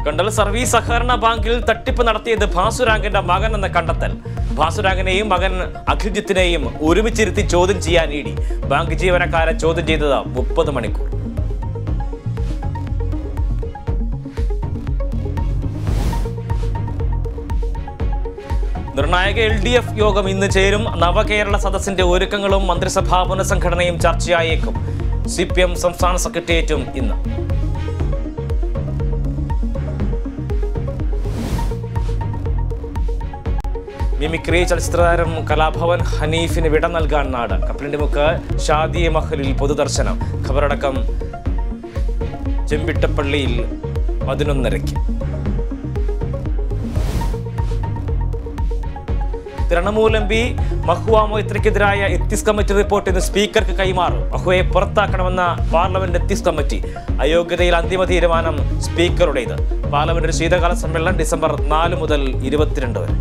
കണ്ടൽ സർവീസ് സഹകരണ ബാങ്കിൽ തട്ടിപ്പ് നടത്തിയത് ഭാസുരാഗിന്റെ മകൻ എന്ന കണ്ടെത്തൽ. ഭാസുരാഗിനെയും മകൻ അഖിൽജിത്തിനെയും ഒരുമിച്ചിരുത്തി ചോദ്യം ചെയ്യാൻ ഇഡി. ബാങ്ക് ജീവനക്കാരെ ചോദ്യം ചെയ്തത് 30 മണിക്കൂർ. നിർണായക LDF യോഗം ഇന്ന് ചേരും. നവകേരള സദസ്സിന്റെ ഒരുക്കങ്ങളും മന്ത്രിസഭാ പുനഃസംഘടനയും ചർച്ചയായേക്കും. CPM സംസ്ഥാന സെക്രട്ടേറിയറ്റും ഇന്ന്. മിമിക്രി ചലച്ചിത്രതാരം കലാഭവൻ ഹനീഫിന് വിട നൽകാൻ നാട്. കപ്പലിന്റെ മുക്ക് ഷാദി മഹലിൽ പൊതുദർശനം. ഖബറടക്കം ചെമ്പിട്ടപ്പള്ളിയിൽ 11:30. തൃണമൂൽ MP മഹുവ മൊയ്ത്രയ്ക്കെതിരായ എത്തിക്സ് കമ്മിറ്റി റിപ്പോർട്ട് ഇന്ന് സ്പീക്കർക്ക് കൈമാറും. മഹുവയെ പുറത്താക്കണമെന്ന പാർലമെന്റ് എത്തിക്സ് കമ്മിറ്റി. അയോഗ്യതയിൽ അന്തിമ തീരുമാനം സ്പീക്കറുടേത്. പാർലമെന്റ് ശീതകാല സമ്മേളനം ഡിസംബർ 4 മുതൽ 22 വരെ.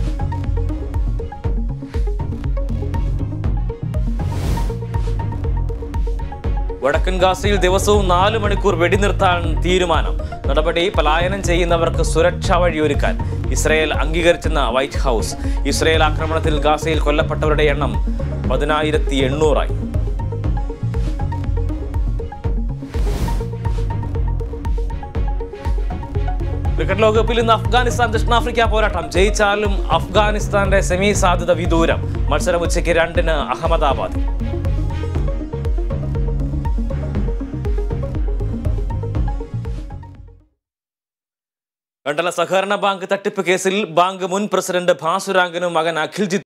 വടക്കൻ ഗാസയിൽ ദിവസവും 4 മണിക്കൂർ വെടിനിർത്താൻ തീരുമാനം. നടപടി പലായനം ചെയ്യുന്നവർക്ക് സുരക്ഷാ വഴിയൊരുക്കാൻ. ഇസ്രയേൽ അംഗീകരിച്ചെന്ന വൈറ്റ് ഹൗസ്. ഇസ്രയേൽ ആക്രമണത്തിൽ ഗാസയിൽ കൊല്ലപ്പെട്ടവരുടെ എണ്ണം 10,800 ക്രിക്കറ്റ് ലോകകപ്പിൽ ഇന്ന് അഫ്ഗാനിസ്ഥാൻ ദക്ഷിണാഫ്രിക്ക പോരാട്ടം. ജയിച്ചാലും അഫ്ഗാനിസ്ഥാന്റെ സെമി സാധ്യത വിദൂരം. മത്സരം ഉച്ചയ്ക്ക് 2-ന് അഹമ്മദാബാദ്. കണ്ടല സഹകരണ ബാങ്ക് തട്ടിപ്പ് കേസിൽ ബാങ്ക് മുൻ പ്രസിഡന്റ് ഭാസുരാഗിനും മകൻ അഖിൽജിത്ത്